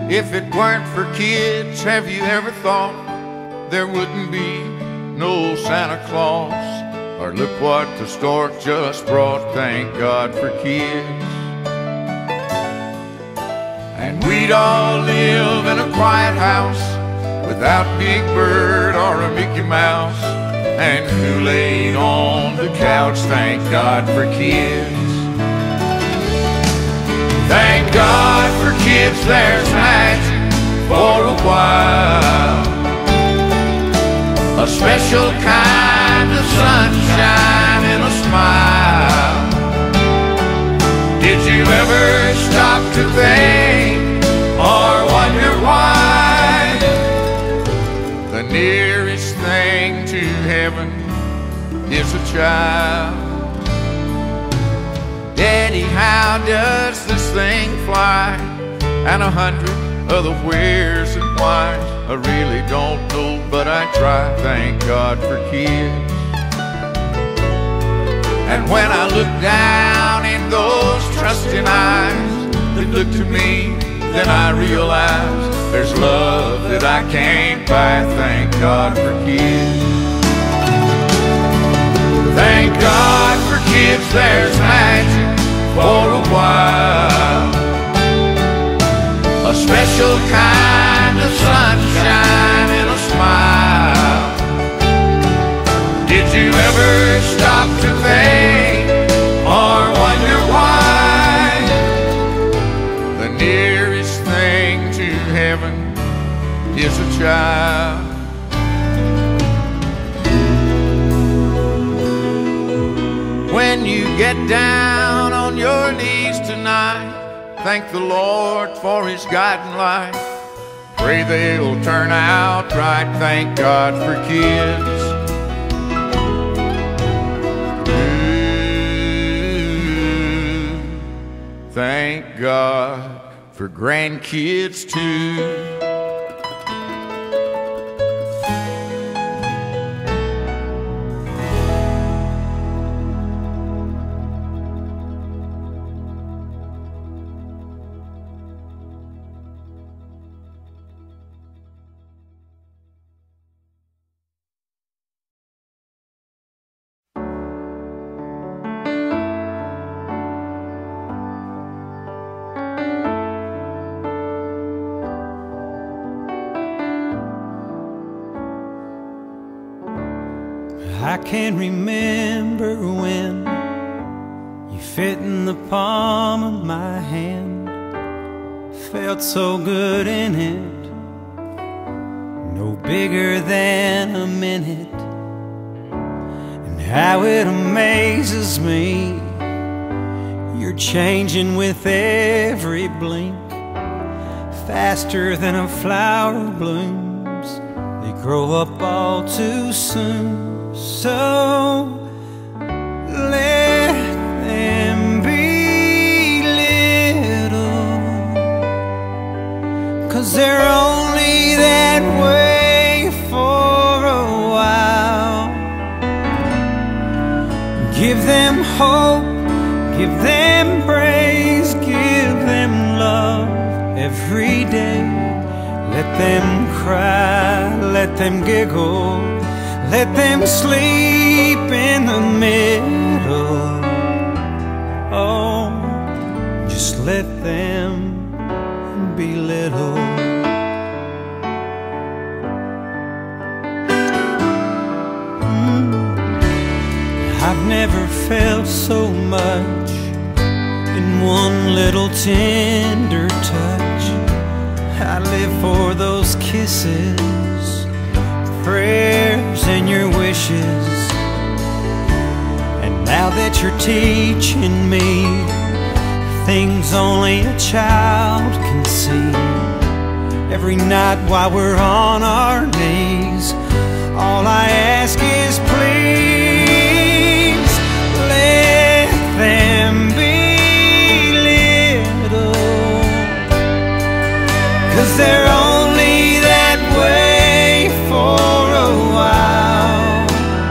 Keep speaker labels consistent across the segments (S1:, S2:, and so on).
S1: If it weren't for kids, have you ever thought there wouldn't be no Santa Claus? Or look what the stork just brought, thank God for kids. And we'd all live in a quiet house without Big Bird or a Mickey Mouse, and Kool-Aid on the couch, thank God for kids. Thank God for kids, there's magic for a while, a special kind of sunshine and a smile. Did you ever stop to think or wonder why the nearest thing to heaven is a child? Daddy, how does this thing fly? And 100 other wheres and whys, I really don't know, but I try. Thank God for kids. And when I look down in those trusting eyes that look to me, then I realize there's love that I can't buy. Thank God for kids. Thank God for kids, there's magic for a while, a special kind of sunshine and a smile. Did you ever stop to think or wonder why the nearest thing to heaven is a child? When you get down on your knees tonight, thank the Lord for His guiding light. Pray they'll turn out right. Thank God for kids. Ooh, thank God for grandkids too.
S2: I can remember when you fit in the palm of my hand, felt so good in it, no bigger than a minute. And how it amazes me, you're changing with every blink, faster than a flower blooms. They grow up all too soon. So let them be little, 'cause they're only that way for a while. Give them hope, give them praise, give them love every day. Let them cry, let them giggle, let them sleep in the middle. Oh, just let them be little. I've never felt so much in one little tender touch. I live for those kisses, prayers and your wishes. And now that you're teaching me things only a child can see, every night while we're on our knees, all I ask is please let them be little, 'cause they're only that way for a while.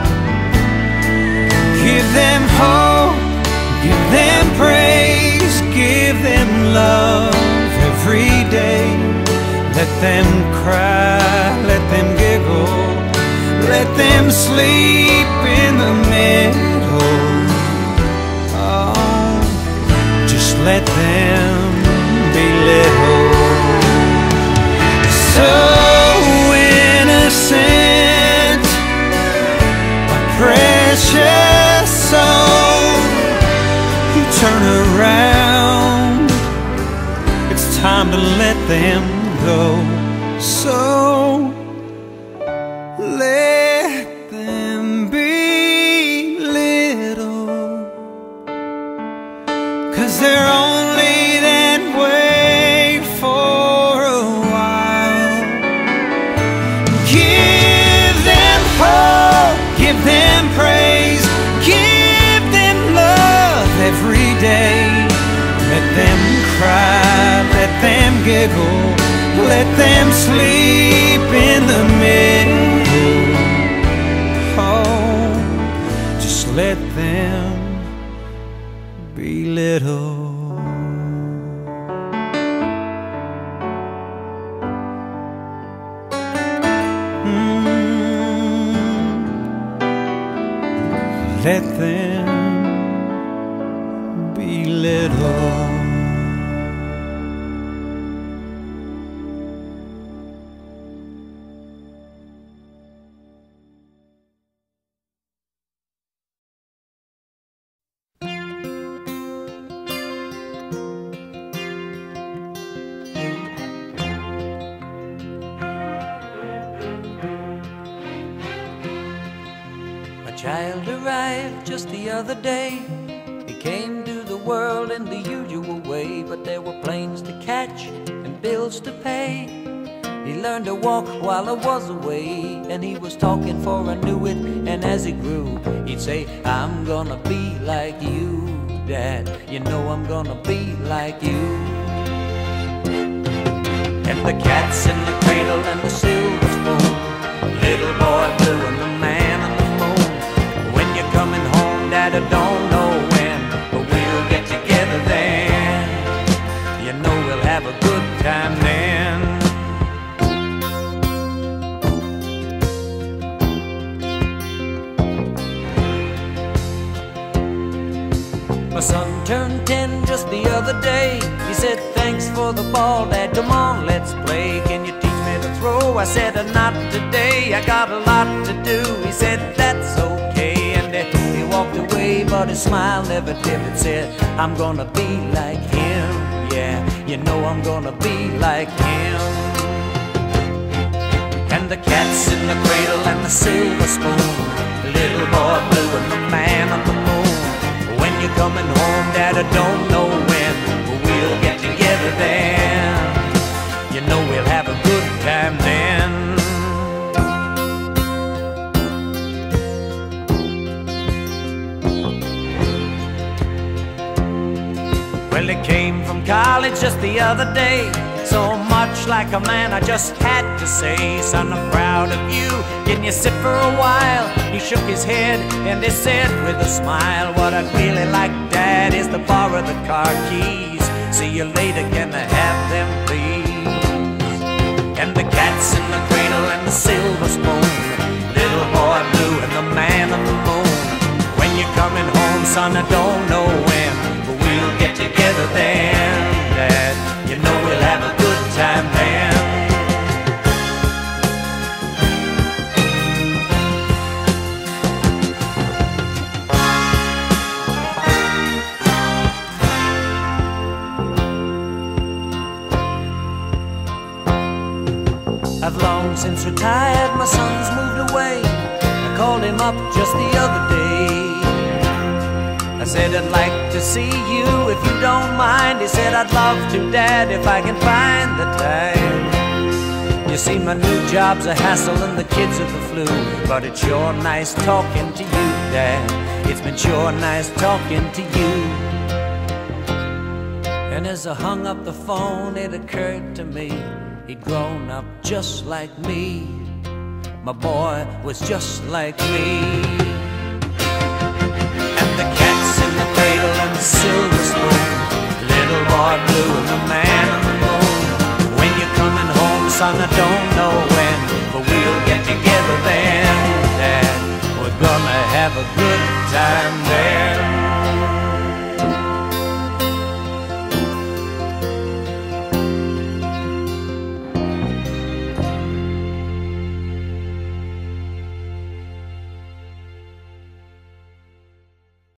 S2: Give them hope, give them praise, give them love every day. Let them cry, let them giggle, let them sleep in the middle. Oh, just let them be little. So innocent, my precious soul, you turn around, it's time to let them go. So let them be little, 'cause they're only that way for a while. Give them hope, give them praise, give them love every day. Let them cry, let them giggle, let them sleep in the middle. Oh, just let them be little. Let them be little.
S3: Child arrived just the other day. He came to the world in the usual way, but there were planes to catch and bills to pay. He learned to walk while I was away, and he was talking for I knew it. And as he grew, he'd say, I'm gonna be like you, Dad. You know I'm gonna be like you. And the cat's in the cradle and the silver spoon, little boy blue and the man on the moon. When you're coming home, Dad, I don't know when, but we'll get together then. You know we'll have a good time then. My son turned 10 just the other day. He said, thanks for the ball, Dad, come on, let's play. Can you teach me to throw? I said, not today, I got a lot to do. He said, that's okay, and he walked away, but his smile never dimmed. Said, I'm gonna be like him, yeah, you know I'm gonna be like him. And the cat's in the cradle and the silver spoon, little boy blue and the man on the moon. When you're coming home, Dad, I don't know when, but we'll get together then. You know we'll have a good time then. Well, he came from college just the other day, so much like a man I just had to say, son, I'm proud of you, can you sit for a while? He shook his head and he said with a smile, what I'd really like, Dad, is to borrow the car keys. See you later, can I have them please? And the cat's in the cradle and the silver spoon, little boy blue and the man on the moon. When you're coming home, son, I don't know when, but we'll get together then, Dad. You know we'll have a good time then. I've long since retired, my son's moved away. I called him up just the other day. I said, I'd like to see you if you don't mind. He said, I'd love to, Dad, if I can find the time. You see, my new job's a hassle and the kids are the flu, but it's sure nice talking to you, Dad. It's been sure nice talking to you. And as I hung up the phone, it occurred to me, he'd grown up just like me. My boy was just like me. And the cat's in the cradle and the silver spoon, little boy blue and the man on the moon. When you're coming home, have a good time there.